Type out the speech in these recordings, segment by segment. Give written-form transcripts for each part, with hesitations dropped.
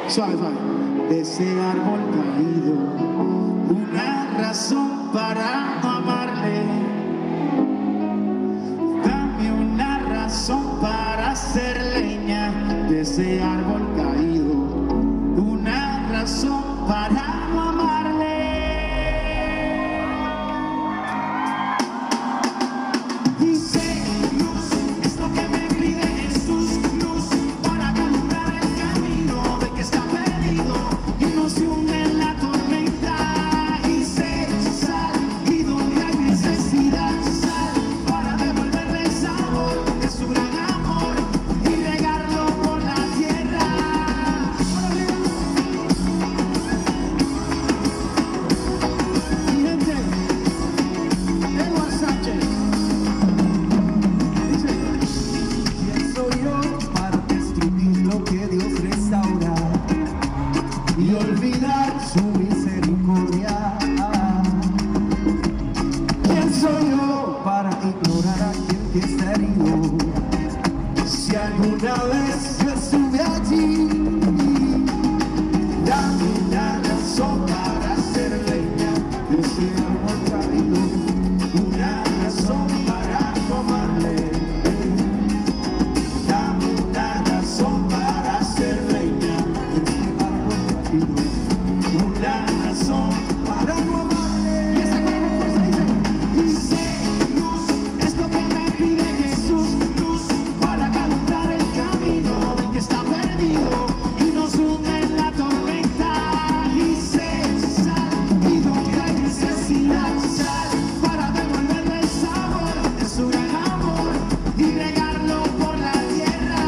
Suave, suave. De ese árbol caído, una razón para no amarle. Dame una razón para hacer leña de ese árbol caído, una razón para no amarle. Dice luz, es lo que me pide Jesús, luz para alumbrar el camino de que está perdido y no se hunde en la tormenta. Dice sal, y donde hay necesidad, sal para devolverle el sabor de su gran amor y regarlo por la tierra. Mi gente, Eduardo Sánchez dice: ¿quién soy yo para destruir lo que Dios restaura y olvidar su misericordia? ¿Quién soy yo para ignorar a aquel que está herido? Si alguna vez yo estuve allí, dame una razón para hacer leña de ese árbol caído, una razón para tomarle. Dame una razón para hacer leña de ese árbol caído, una razón para tomarle. Y esa gran fuerza dice luz, es lo que me pide Jesús, luz para alumbrar el camino del que está perdido y nos hunde en la tormenta. Dice sal, y donde hay necesidad, sal para devolverle el sabor de su gran amor y regarlo por la tierra.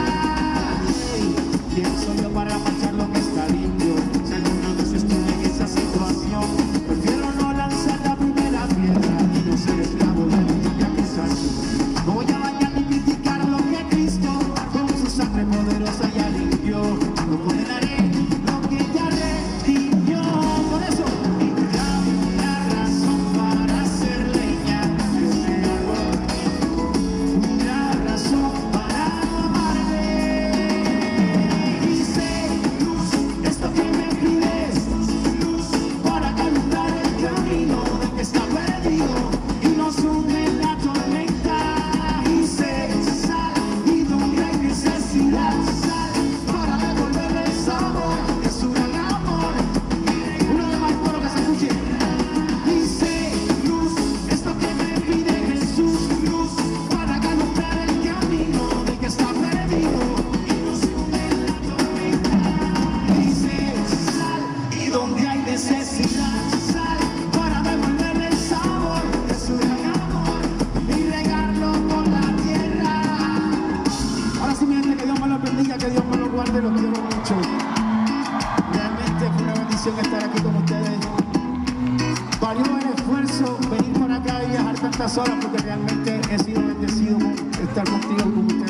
¿Quién soy yo para manchar lo que está limpio? Si alguna vez estuve en esa situación, prefiero no lanzar la primera piedra y no ser esclavo de mi acusación. No voy a bañar ni criticar lo que Cristo con su sangre poderosa ya limpió. No condenaré lo que ya redimió. Por eso, dame una razón para hacer leña de ese árbol, una razón para no amarle. Dice luz, esto que me pides, luz para alumbrar el camino del que está perdido y nos hunde en la tormenta. Dice sal, y donde hay necesidad, sal para devolverle el sabor de su gran amor. Uno de más por lo que se escuche. Dice luz, esto que me pide Jesús, luz para alumbrar el camino del que está perdido y nos hunde en la tormenta. Dice sal, y donde hay necesidad, sal para devolverle el sabor de su gran amor y regarlo por la tierra. Ahora sí, mi gente, que Dios me lo bendiga, que Dios me lo guarde, los quiero mucho. Realmente fue una bendición estar aquí con ustedes. Valió el esfuerzo venir por acá y viajar tantas horas porque realmente he sido bendecido por estar contigo, con ustedes.